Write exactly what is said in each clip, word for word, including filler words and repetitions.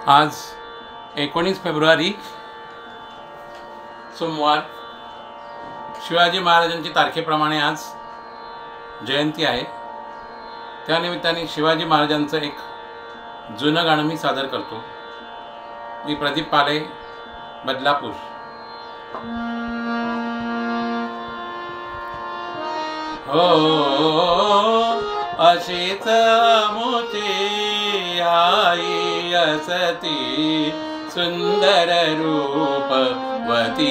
आज एकोणीस फेब्रुवारी सोमवार शिवाजी महाराजांची तारखेप्रमाणे आज जयंती आहे। त्यानिमित्ताने शिवाजी महाराजांचं एक जुनं गाणं मी सादर करतो। मी प्रदीप पाले, बदलापूर। हो अशीच मुची आई असती सुंदर रूपवती,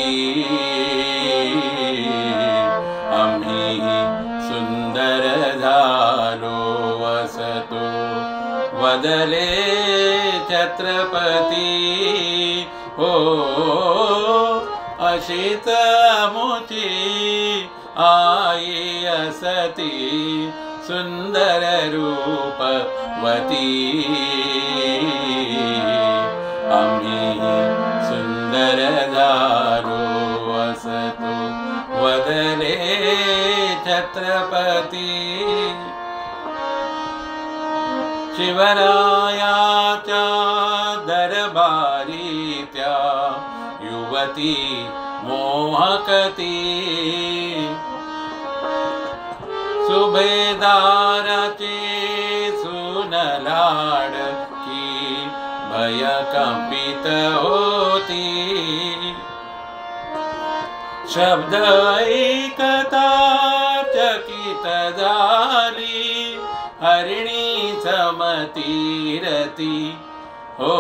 आम्ही सुंदर झालो असतो वदले छत्रपती। हो अशीच मुची आई असती सुंदर रूपवती, आम्ही सुंदर झालो असतो वदले छत्रपती। शिवरायाच्या दरबारी त्या युवती मोहकती, सुभेदाराचे सून लाडकी भयकंपित होती। शब्द ऐकता चकित झाली हरिणी समतीरती। हो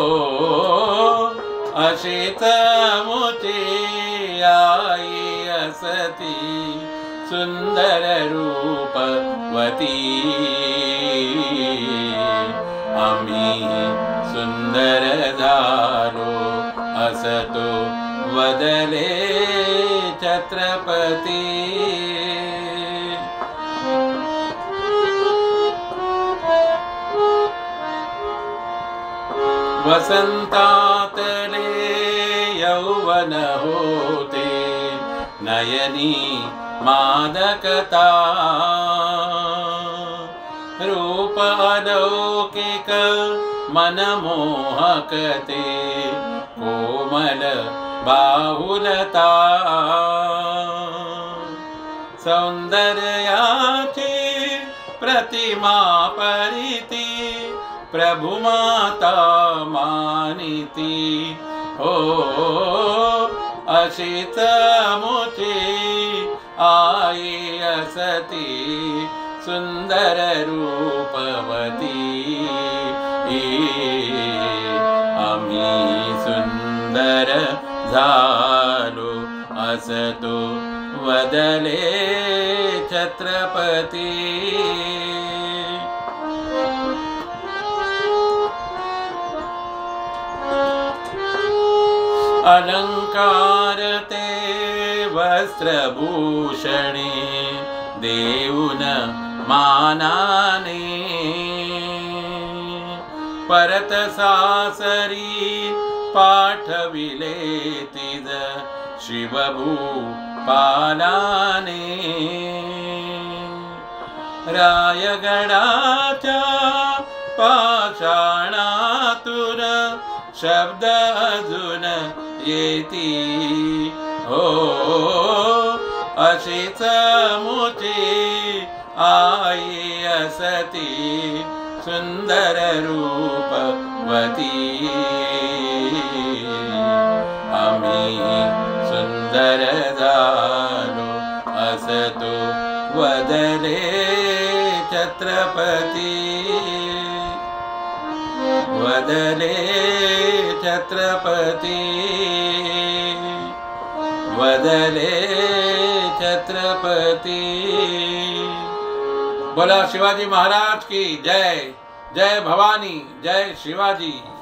अशीच मुची आई असती सुंदर रूपवती, आम्ही सुंदर झालो असतो वदले छत्रपती। वसंतातले यौवन होते नयनी मादकता, रूप अलौकिक मनमोहकते कोमल बाहुलता। सौंदर्याची प्रतिमा परिती प्रभुमाता मानिती। हो अशीच मुची आई असती सुंदर रूपवती, आम्ही सुंदर झालो असतो वदले छत्रपती। अलंकार ते वस्त्रभूषणे देऊन मानाने, परत सासरी पाठविले तिज शिवभूपालाने। रायगडाच्या पाषाणातून शब्द अजून येती। हो अशीच मुची आई असती सुंदर रूपवती, आम्ही सुंदर झालो असतो वदले छत्रपती, वदले छत्रपती, वदले छत्रपती। बोला शिवाजी महाराज की जय। जय भवानी, जय शिवाजी।